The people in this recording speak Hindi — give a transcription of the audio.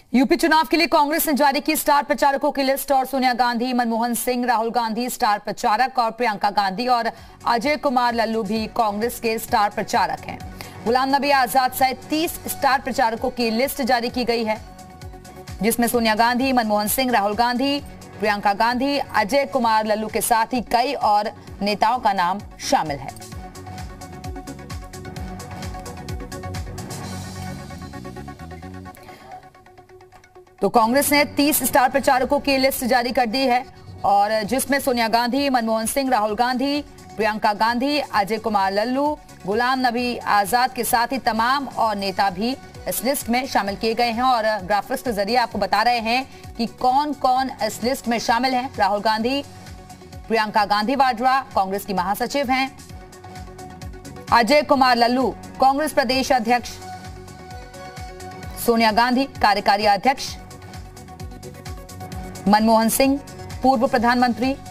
यूपी चुनाव के लिए कांग्रेस ने जारी की स्टार प्रचारकों की लिस्ट और सोनिया गांधी, मनमोहन सिंह, राहुल गांधी स्टार प्रचारक और प्रियंका गांधी और अजय कुमार लल्लू भी कांग्रेस के स्टार प्रचारक हैं। गुलाम नबी आजाद सहित 30 स्टार प्रचारकों की लिस्ट जारी की गई है, जिसमें सोनिया गांधी, मनमोहन सिंह, राहुल गांधी, प्रियंका गांधी, अजय कुमार लल्लू के साथ ही कई और नेताओं का नाम शामिल है। तो कांग्रेस ने 30 स्टार प्रचारकों की लिस्ट जारी कर दी है और जिसमें सोनिया गांधी, मनमोहन सिंह, राहुल गांधी, प्रियंका गांधी, अजय कुमार लल्लू, गुलाम नबी आजाद के साथ ही तमाम और नेता भी इस लिस्ट में शामिल किए गए हैं। और ग्राफिक्स के जरिए आपको बता रहे हैं कि कौन कौन इस लिस्ट में शामिल हैं। राहुल गांधी, प्रियंका गांधी वाड्रा कांग्रेस की महासचिव हैं, अजय कुमार लल्लू कांग्रेस प्रदेश अध्यक्ष, सोनिया गांधी कार्यकारी अध्यक्ष, मनमोहन सिंह पूर्व प्रधानमंत्री,